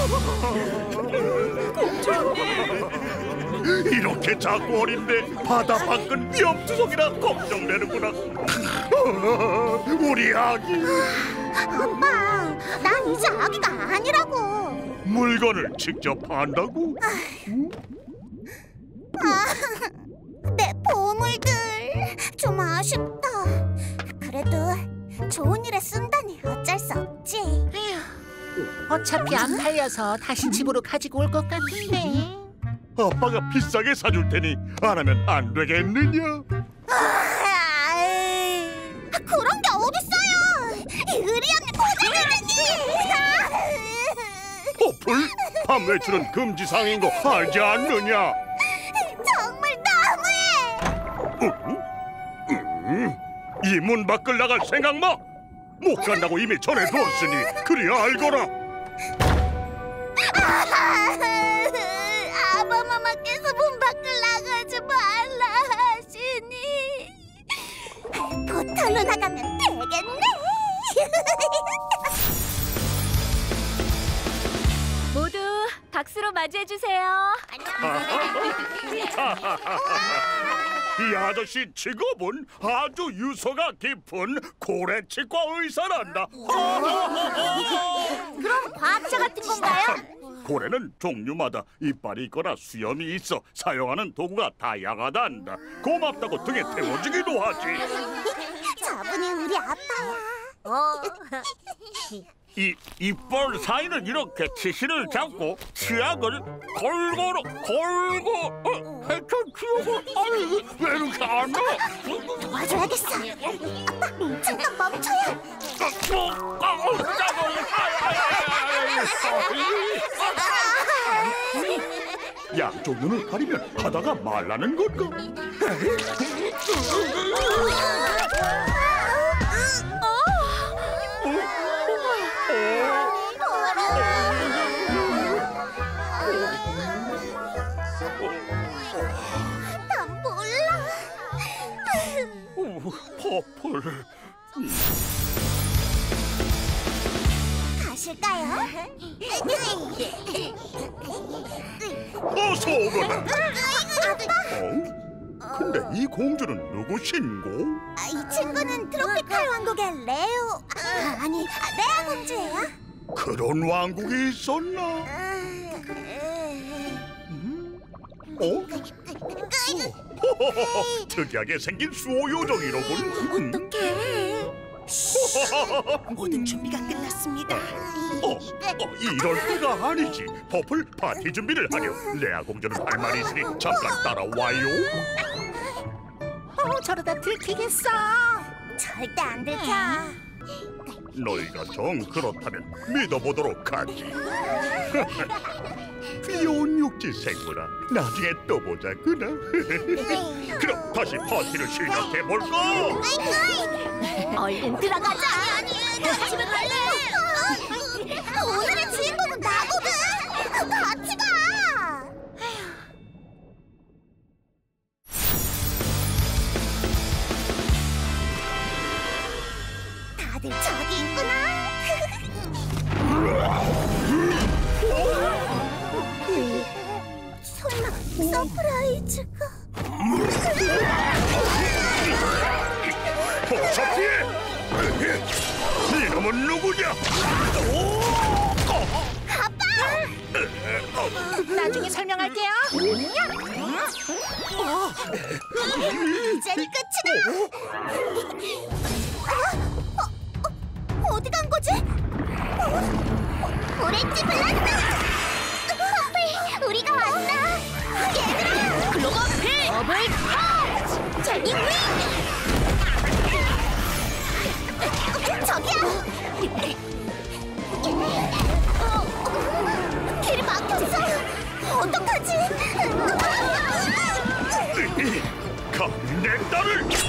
이렇게 작고 어린데 바다 밖은 위험투성이라 걱정되는구나. 우리 아기. 아빠, 난 이제 아기가 아니라고. 물건을 직접 판다고? 내 보물들 좀 아쉽다. 그래도 좋은 일에 쓴다니 어쩔 수 없지. 어차피 안 팔려서 다시 집으로 가지고 올 것 같은데. 아빠가 비싸게 사줄 테니 안 하면 안 되겠느냐? 그런 게 어딨어요. 의리 없는 고자들이니. 퍼플, 밤 외출은 금지사항인 거 알지 않느냐? 정말 너무해. 이 문 밖을 나갈 생각 마! 못 간다고 이미 전해두었으니 그리 알거라. 아바마마께서 문 밖을 나가지 말라 하시니 포털로 나가면 되겠네. 모두 박수로 맞이해주세요. 이 아저씨 직업은 아주 유서가 깊은 고래치과 의사란다. 그럼 과학자 같은 건가요? 고래는 종류마다 이빨이 있거나 수염이 있어 사용하는 도구가 다양하단다. 고맙다고 등에 태워주기도 하지. 저분이 우리 아빠야. 이 이빨 사이는 이렇게 치실을 잡고 치약을 골고루 해쳐 치우고. 아니 왜 이렇게 안 해? 도와줘야겠어. 아빠, 잠깐 멈춰요. 양쪽 눈을 가리면 하다가 말라는 건가? 난 몰라. 퍼플. 가실까요? 어서 오거라. 근데 이 공주는 누구신고? 이 친구는 트로피칼 왕국의 레오. 아니, 레아 공주예요. 그런 왕국이 있었나? 특이하게 생긴 수호 요정이로군. 어떡해. 모든 준비가 끝났습니다. 이럴 때가 아니지. 퍼플 파티 준비를 하려. 레아 공주는 할 말이 있으니 잠깐 따라와요. 저러다 들키겠어. 절대 안 들켜. 너희가 정 그렇다면 믿어보도록 하지. 귀여운 육지 생물아, 나중에 또 보자꾸나. 그럼 다시 파티를 시작해볼까? 얼른 들어가자. 아니, 나 집에 갈래. 오늘의 주인공은 나거든. 같이 가. 다들 저기 있구나. 설마 서프라이즈가? 포착해! 이놈은 누구냐? 나중에 설명할게요. 이젠 끝이다. 어디 간 거지? 오렌지 블라스터! 퍼플, 우리가 왔다. 얘들아! 클로버 필! 더블 펀치! 제니 윙! 저기야! 길이 막혔어. 어떡하지? 감히 내 딸을!